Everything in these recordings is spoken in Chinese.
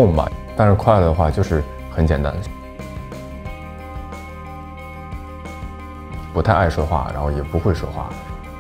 痛吧，但是快乐的话就是很简单，不太爱说话，然后也不会说话，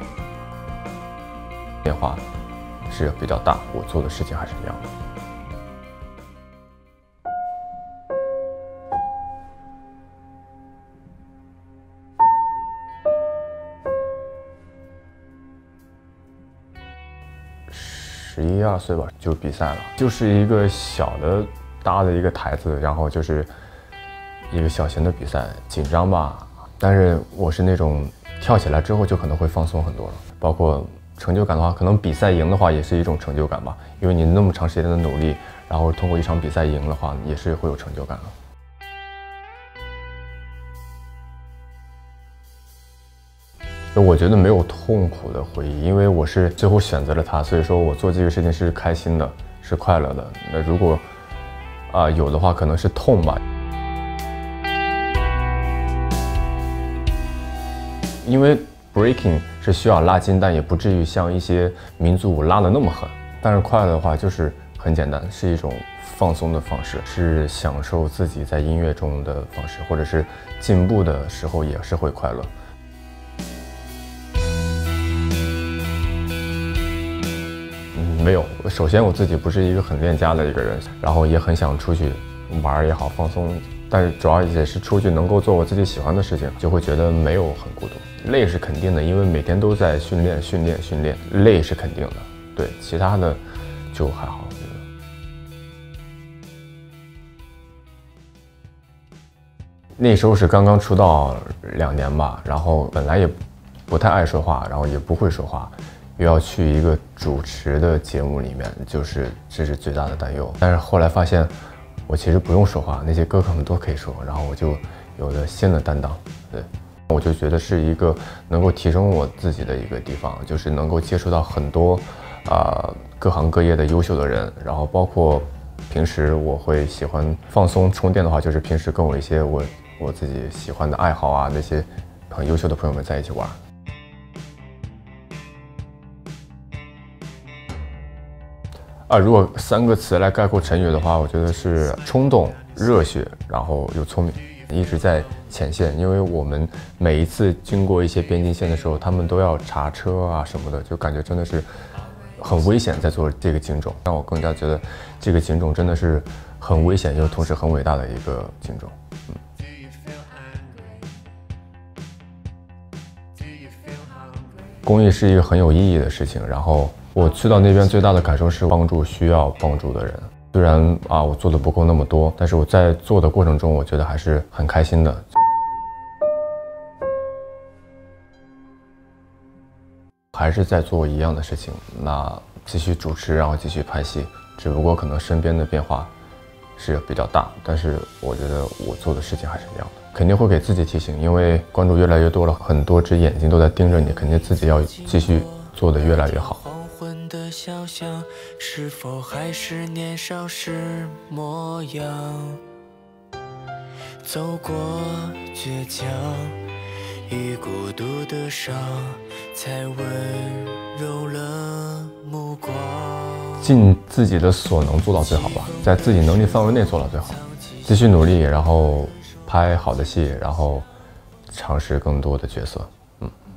变化是比较大，我做的事情还是一样的。11、12岁吧，就比赛了，就是一个小的搭的一个台子，然后就是一个小型的比赛，紧张吧，但是我是那种跳起来之后就可能会放松很多了，包括成就感的话，可能比赛赢的话也是一种成就感吧，因为你那么长时间的努力，然后通过一场比赛赢的话，也是会有成就感的。我觉得没有痛苦的回忆，因为我是最后选择了它，所以说我做这个事情是开心的，是快乐的。那如果有的话，可能是痛吧，因为 breaking 是需要拉筋，但也不至于像一些民族舞拉得那么狠。但是快乐的话就是很简单，是一种放松的方式，是享受自己在音乐中的方式，或者是进步的时候也是会快乐。没有，首先我自己不是一个很恋家的一个人，然后也很想出去玩也好，放松，但是主要也是出去能够做我自己喜欢的事情，就会觉得没有很孤独。累是肯定的，因为每天都在训练，累是肯定的。对，其他的就还好。那时候是刚刚出道2年吧，然后本来也不太爱说话，然后也不会说话。又要去一个主持的节目里面，这是最大的担忧。但是后来发现，我其实不用说话，那些哥哥们都可以说，然后我就有了新的担当。对，我就觉得是一个能够提升我自己的一个地方，就是能够接触到很多各行各业的优秀的人，然后包括平时我会喜欢放松充电的话，就是平时跟我一些我自己喜欢的爱好啊，那些很优秀的朋友们在一起玩。如果3个词来概括陈宇的话，我觉得是冲动、热血，然后又聪明，一直在前线。因为我们每一次经过一些边境线的时候，他们都要查车啊什么的，就感觉真的是很危险，在做这个警种，让我更加觉得这个警种真的是很危险又同时很伟大的一个警种。公益是一个很有意义的事情，然后我去到那边最大的感受是帮助需要帮助的人。虽然我做的不够那么多，但是我在做的过程中，我觉得还是很开心的。还是在做一样的事情，那继续主持，然后继续拍戏，只不过可能身边的变化是比较大，但是我觉得我做的事情还是一样的。肯定会给自己提醒，因为关注越来越多了，很多只眼睛都在盯着你，肯定自己要继续做得越来越好。黄昏的小巷，是否还是年少时模样？走过倔强，与孤独的伤，才温柔了目光。尽自己的所能做到最好吧，在自己能力范围内做到最好，继续努力，然后拍好的戏，然后尝试更多的角色。